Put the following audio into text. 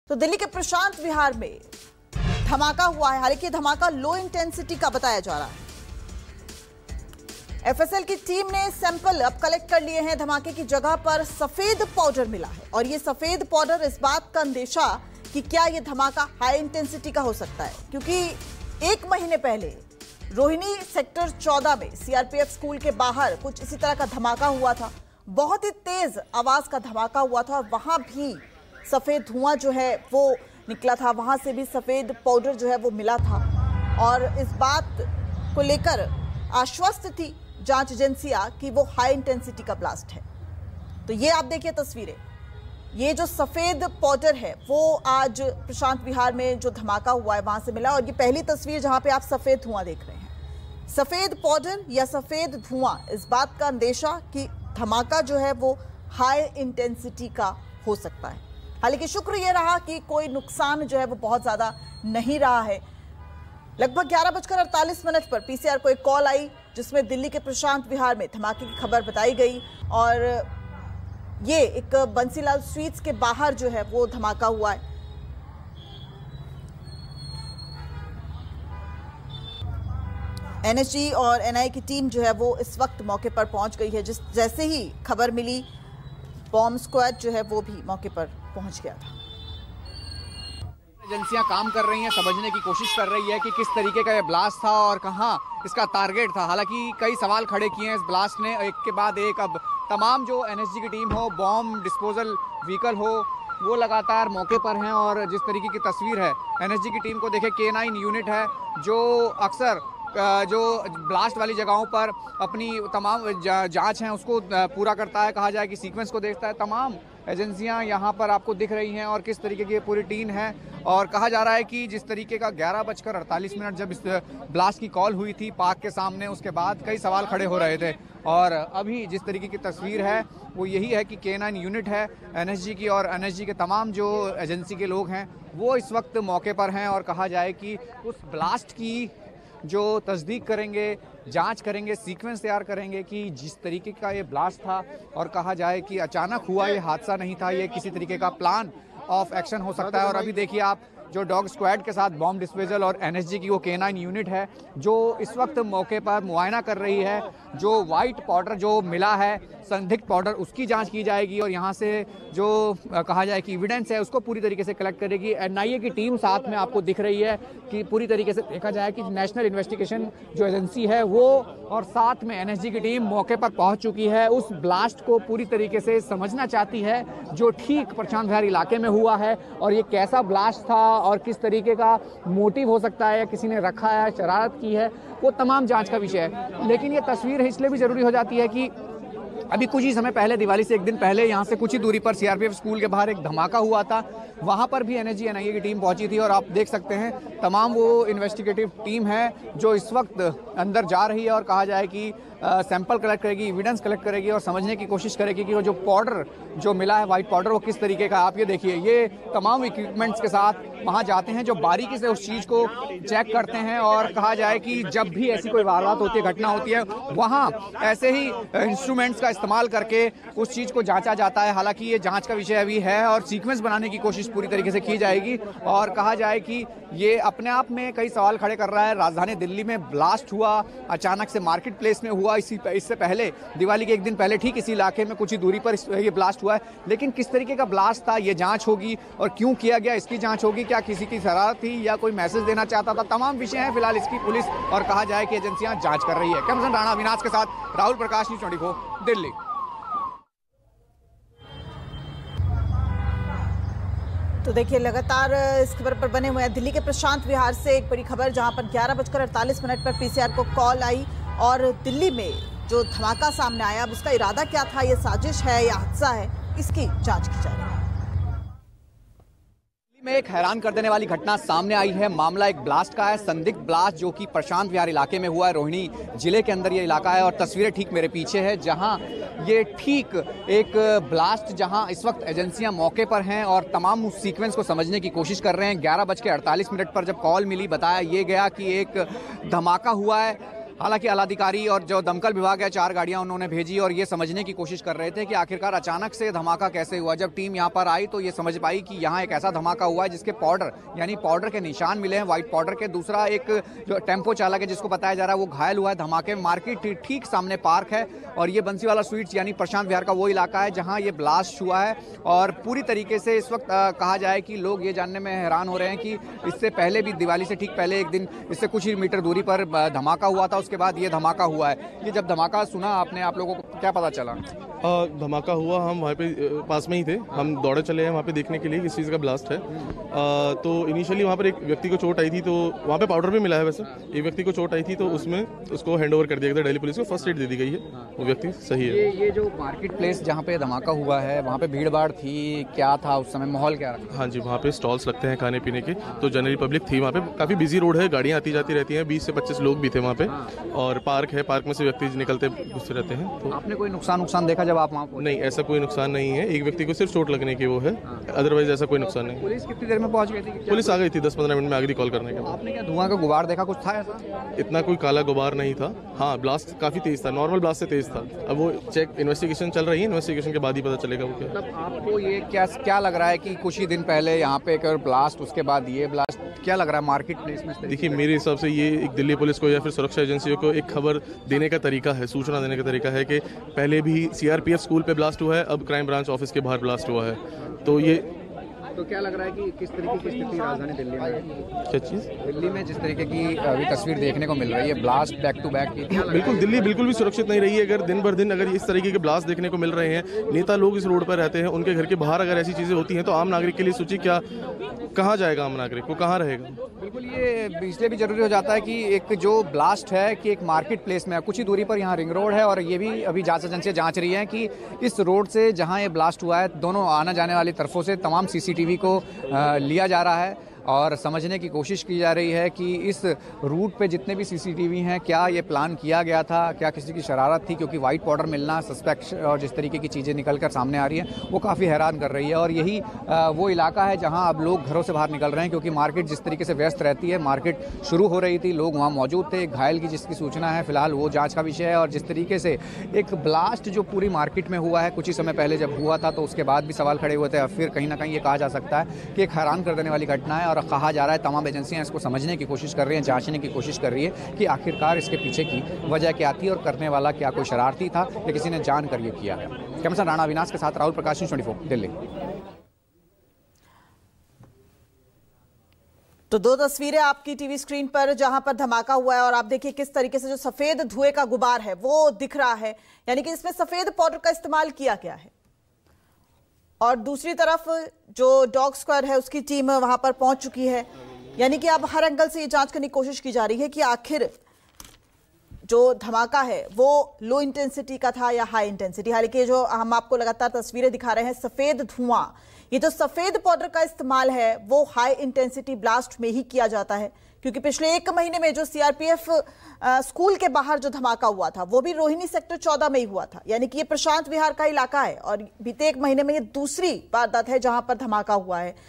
तो दिल्ली के प्रशांत विहार में धमाका हुआ है। हालांकि धमाका लो इंटेंसिटी का बताया जा रहा है। एफएसएल की टीम ने सैंपल अब कलेक्ट कर लिए हैं। धमाके की जगह पर सफेद पाउडर मिला है और ये सफेद पाउडर इस बात का अंदेशा कि क्या ये धमाका हाई इंटेंसिटी का हो सकता है, क्योंकि 1 महीने पहले रोहिणी सेक्टर 14 में सीआरपीएफ स्कूल के बाहर कुछ इसी तरह का धमाका हुआ था। बहुत ही तेज आवाज का धमाका हुआ था और वहां भी सफेद धुआं जो है वो निकला था, वहां से भी सफेद पाउडर जो है वो मिला था और इस बात को लेकर आश्वस्त थी जांच एजेंसियां कि वो हाई इंटेंसिटी का ब्लास्ट है। तो ये आप देखिए तस्वीरें, ये जो सफेद पाउडर है वो आज प्रशांत विहार में जो धमाका हुआ है वहां से मिला और ये पहली तस्वीर जहां पे आप सफेद धुआं देख रहे हैं। सफेद पाउडर या सफेद धुआं इस बात का अंदेशा कि धमाका जो है वो हाई इंटेंसिटी का हो सकता है। हालांकि शुक्र यह रहा कि कोई नुकसान जो है वो बहुत ज्यादा नहीं रहा है। लगभग 11:48 पर पीसीआर को एक कॉल आई जिसमें दिल्ली के प्रशांत विहार में धमाके की खबर बताई गई और ये एक बंसीलाल स्वीट्स के बाहर जो है वो धमाका हुआ है। एनएसजी और एनआईए की टीम जो है वो इस वक्त मौके पर पहुंच गई है। जैसे ही खबर मिली बॉम्ब स्क्वाड जो है वो भी मौके पर पहुंच गया था। एजेंसियां काम कर रही हैं, समझने की कोशिश कर रही है कि किस तरीके का ये ब्लास्ट था और कहां इसका टारगेट था। हालांकि कई सवाल खड़े किए हैं इस ब्लास्ट ने, एक के बाद एक। अब तमाम जो एनएसजी की टीम हो, बॉम्ब डिस्पोजल व्हीकल हो, वो लगातार मौके पर हैं और जिस तरीके की तस्वीर है एनएसजी की टीम को देखे, K9 यूनिट है जो अक्सर जो ब्लास्ट वाली जगहों पर अपनी तमाम जांच हैं उसको पूरा करता है, कहा जाए कि सीक्वेंस को देखता है। तमाम एजेंसियां यहां पर आपको दिख रही हैं और किस तरीके की पूरी टीम है और कहा जा रहा है कि जिस तरीके का 11:48 जब इस ब्लास्ट की कॉल हुई थी पार्क के सामने, उसके बाद कई सवाल खड़े हो रहे थे और अभी जिस तरीके की तस्वीर है वो यही है कि K9 यूनिट है एनएसजी की और एनएसजी के तमाम जो एजेंसी के लोग हैं वो इस वक्त मौके पर हैं और कहा जाए कि उस ब्लास्ट की जो तस्दीक करेंगे, जांच करेंगे, सीक्वेंस तैयार करेंगे कि जिस तरीके का ये ब्लास्ट था और कहा जाए कि अचानक हुआ ये हादसा नहीं था, ये किसी तरीके का प्लान ऑफ एक्शन हो सकता है। और अभी देखिए आप जो डॉग स्क्वाड के साथ बॉम्ब डिस्पोजल और एनएसजी की वो K9 यूनिट है जो इस वक्त मौके पर मुआयना कर रही है। जो वाइट पाउडर जो मिला है, संदिग्ध पाउडर, उसकी जांच की जाएगी और यहाँ से जो कहा जाए कि एविडेंस है उसको पूरी तरीके से कलेक्ट करेगी। एनआईए की टीम साथ में आपको दिख रही है कि पूरी तरीके से देखा जाए कि नेशनल इन्वेस्टिगेशन जो एजेंसी है वो और साथ में एनएसजी की टीम मौके पर पहुंच चुकी है। उस ब्लास्ट को पूरी तरीके से समझना चाहती है जो ठीक प्रशांत विहार इलाके में हुआ है और ये कैसा ब्लास्ट था और किस तरीके का मोटिव हो सकता है या किसी ने रखा है, शरारत की है, वो तमाम जांच का विषय है। लेकिन ये तस्वीर इसलिए भी जरूरी हो जाती है कि अभी कुछ ही समय पहले, दिवाली से एक दिन पहले, यहाँ से कुछ ही दूरी पर सीआरपीएफ स्कूल के बाहर एक धमाका हुआ था। वहाँ पर भी एनएसजी एनआईए की टीम पहुंची थी और आप देख सकते हैं तमाम वो इन्वेस्टिगेटिव टीम है जो इस वक्त अंदर जा रही है और कहा जाए कि सैंपल कलेक्ट करेगी, एविडेंस कलेक्ट करेगी और समझने की कोशिश करेगी कि वो जो पाउडर जो मिला है, वाइट पाउडर, वो किस तरीके का। आप ये देखिए, ये तमाम इक्विपमेंट्स के साथ वहाँ जाते हैं जो बारीकी से उस चीज़ को चेक करते हैं और कहा जाए कि जब भी ऐसी कोई वारदात होती है, घटना होती है, वहाँ ऐसे ही इंस्ट्रूमेंट्स का इस्तेमाल करके उस चीज़ को जांचा जाता है। हालांकि ये जांच का विषय अभी है और सीक्वेंस बनाने की कोशिश पूरी तरीके से की जाएगी और कहा जाए कि ये अपने आप में कई सवाल खड़े कर रहा है। राजधानी दिल्ली में ब्लास्ट हुआ, अचानक से मार्केट प्लेस में हुआ, इससे पहले दिवाली के एक दिन पहले ठीक इसी इलाके में कुछ ही दूरी पर ये ब्लास्ट हुआ है। लेकिन किस तरीके का ब्लास्ट था ये जांच होगी और क्यों किया गया इसकी जांच होगी। क्या किसी की शरारत थी या कोई मैसेज देना चाहता था, तमाम विषय हैं फिलहाल इसकी पुलिस और कहा जाए कि एजेंसियां जांच कर रही है। कैमरामैन राणा अविनाश के साथ राहुल प्रकाश, न्यूज़ 24 दिल्ली। तो देखिए लगातार इस खबर पर बने हुए हैं। दिल्ली के प्रशांत विहार से एक बड़ी खबर जहां पर 11:48 पर पीसीआर को कॉल आई और दिल्ली में जो धमाका सामने आया, अब उसका इरादा क्या था, ये साजिश है या हादसा है, इसकी जांच की जा रही है। में एक हैरान कर देने वाली घटना सामने आई है। मामला एक ब्लास्ट का है, संदिग्ध ब्लास्ट जो कि प्रशांत विहार इलाके में हुआ है। रोहिणी जिले के अंदर ये इलाका है और तस्वीरें ठीक मेरे पीछे है जहां ये ठीक एक ब्लास्ट, जहां इस वक्त एजेंसियां मौके पर हैं और तमाम उस सीक्वेंस को समझने की कोशिश कर रहे हैं। 11:48 पर जब कॉल मिली, बताया ये गया कि एक धमाका हुआ है। हालांकि आलाधिकारी और जो दमकल विभाग है 4 गाड़ियां उन्होंने भेजी और ये समझने की कोशिश कर रहे थे कि आखिरकार अचानक से धमाका कैसे हुआ। जब टीम यहां पर आई तो ये समझ पाई कि यहां एक ऐसा धमाका हुआ है जिसके पाउडर यानी पाउडर के निशान मिले हैं, व्हाइट पाउडर के। दूसरा एक जो टेम्पो चालक है जिसको बताया जा रहा है वो घायल हुआ है धमाके में। मार्केट ठीक सामने पार्क है और ये बंसीवाला स्वीट्स यानी प्रशांत विहार का वो इलाका है जहां ये ब्लास्ट हुआ है। और पूरी तरीके से इस वक्त कहा जाए कि लोग ये जानने में हैरान हो रहे हैं कि इससे पहले भी दिवाली से ठीक पहले एक दिन इससे कुछ ही मीटर दूरी पर धमाका हुआ था, उसके बाद ये धमाका हुआ है। ये जब धमाका सुना आपने, आप लोगों को क्या पता चला? धमाका हुआ, हम वहाँ पे पास में ही थे, हम दौड़े चले हैं वहाँ पे देखने के लिए किस चीज़ का ब्लास्ट है। तो इनिशियली वहाँ पर एक व्यक्ति को चोट आई थी, तो वहाँ पे पाउडर भी मिला है। वैसे एक व्यक्ति को चोट आई थी तो उसमें उसको हैंडओवर कर दिया गया था दिल्ली पुलिस को, फर्स्ट एड दे दी गई है, वो व्यक्ति सही है। ये जो मार्केट प्लेस जहाँ पे धमाका हुआ है वहाँ पे भीड़ भाड़ थी, क्या था उस समय, माहौल क्या रहा? हाँ जी, वहाँ पे स्टॉल्स लगते हैं खाने पीने के, तो जनरल पब्लिक थी वहाँ पे। काफ़ी बिजी रोड है, गाड़ियाँ आती जाती रहती हैं, 20 से 25 लोग भी थे वहाँ पे। और पार्क है, पार्क में से व्यक्ति निकलते घुसते रहते हैं। तो आपने कोई नुकसान देखा जब आप वहाँ? नहीं, ऐसा कोई नुकसान नहीं है। एक व्यक्ति को सिर्फ चोट लगने की वो है, अदरवाइज ऐसा कोई नुकसान नहीं। पुलिस कितनी देर में पहुंच गई थी? पुलिस आ गई थी 10-15 मिनट में, आ गई कॉल करने के बाद। आपने क्या धुआं का गुबार देखा, कुछ था ऐसा? इतना कोई काला गुबार नहीं था। हाँ, ब्लास्ट काफ़ी तेज था, नॉर्मल ब्लास्ट से तेज था। अब वो चेक इन्वेस्टिगेशन चल रही है, इन्वेस्टिगेशन के बाद ही पता चलेगा वो क्या। मतलब आपको ये क्या लग रहा है कि कुछ ही दिन पहले यहाँ पे एक ब्लास्ट, उसके बाद ये ब्लास्ट, क्या लग रहा है मार्केट प्लेस में? देखिए, मेरे हिसाब से ये एक दिल्ली पुलिस को या फिर सुरक्षा एजेंसियों को एक खबर देने का तरीका है, सूचना देने का तरीका है कि पहले भी सीआरपीएफ स्कूल पे ब्लास्ट हुआ है, अब क्राइम ब्रांच ऑफिस के बाहर ब्लास्ट हुआ है। तो क्या लग रहा है कि किस तरीके की स्थिति राजधानी दिल्ली में? क्या चीज़? दिल्ली में जिस तरीके की अभी तस्वीर देखने को मिल रही है, ब्लास्ट बैक टू बैक की, बिल्कुल दिल्ली बिल्कुल भी सुरक्षित नहीं रही है। अगर दिन भर दिन अगर इस तरीके के ब्लास्ट देखने को मिल रहे हैं, नेता लोग इस रोड पर रहते हैं, उनके घर के बाहर अगर ऐसी चीज़ें होती हैं तो आम नागरिक के लिए सोचिए क्या, कहाँ जाएगा आम नागरिक, वो कहाँ रहेगा? बिल्कुल, ये इसलिए भी जरूरी हो जाता है कि एक जो ब्लास्ट है कि एक मार्केट प्लेस में, कुछ ही दूरी पर यहाँ रिंग रोड है और ये भी अभी जांच एजेंसियां जांच रही हैं कि इस रोड से जहाँ ये ब्लास्ट हुआ है दोनों आना जाने वाली तरफों से तमाम सीसीटीवी को लिया जा रहा है और समझने की कोशिश की जा रही है कि इस रूट पे जितने भी सीसीटीवी हैं क्या ये प्लान किया गया था, क्या किसी की शरारत थी, क्योंकि वाइट पाउडर मिलना सस्पेक्ट और जिस तरीके की चीज़ें निकल कर सामने आ रही हैं वो काफ़ी हैरान कर रही है। और यही वो इलाका है जहां अब लोग घरों से बाहर निकल रहे हैं, क्योंकि मार्केट जिस तरीके से व्यस्त रहती है, मार्केट शुरू हो रही थी, लोग वहाँ मौजूद थे। घायल की जिसकी सूचना है फिलहाल वो जाँच का विषय है। और जिस तरीके से एक ब्लास्ट जो पूरी मार्केट में हुआ है, कुछ ही समय पहले जब हुआ था तो उसके बाद भी सवाल खड़े हुए थे, फिर कहीं ना कहीं ये कहा जा सकता है कि एक हैरान कर देने वाली घटना है। और कहा जा रहा है तमाम एजेंसियां इसको समझने की कोशिश कर रही हैं, जांचने की कोशिश कर रही है कि आखिरकार इसके पीछे की वजह क्या थी और करने वाला क्या कोई शरारती था या किसी ने जानकर ये किया है। कैमरा राणा अविनाश के साथ राहुल प्रकाश, न्यूज़ 24 दिल्ली। तो दो तस्वीरें आपकी टीवी स्क्रीन पर जहां पर धमाका हुआ है और आप देखिए किस तरीके से जो सफेद धुएं का गुबार है वो दिख रहा है, यानी कि इसमें सफेद पाउडर का इस्तेमाल किया गया है। और दूसरी तरफ जो डॉग स्क्वाड है उसकी टीम वहां पर पहुंच चुकी है, यानी कि अब हर एंगल से ये जांच करने की कोशिश की जा रही है कि आखिर जो धमाका है वो लो इंटेंसिटी का था या हाई इंटेंसिटी। हालांकि जो हम आपको लगातार तस्वीरें दिखा रहे हैं, सफेद धुआं, ये जो सफेद पाउडर का इस्तेमाल है वो हाई इंटेंसिटी ब्लास्ट में ही किया जाता है, क्योंकि पिछले 1 महीने में जो सीआरपीएफ स्कूल के बाहर जो धमाका हुआ था वो भी रोहिणी सेक्टर 14 में ही हुआ था, यानी कि ये प्रशांत विहार का इलाका है। और बीते 1 महीने में ये दूसरी वारदात है जहां पर धमाका हुआ है।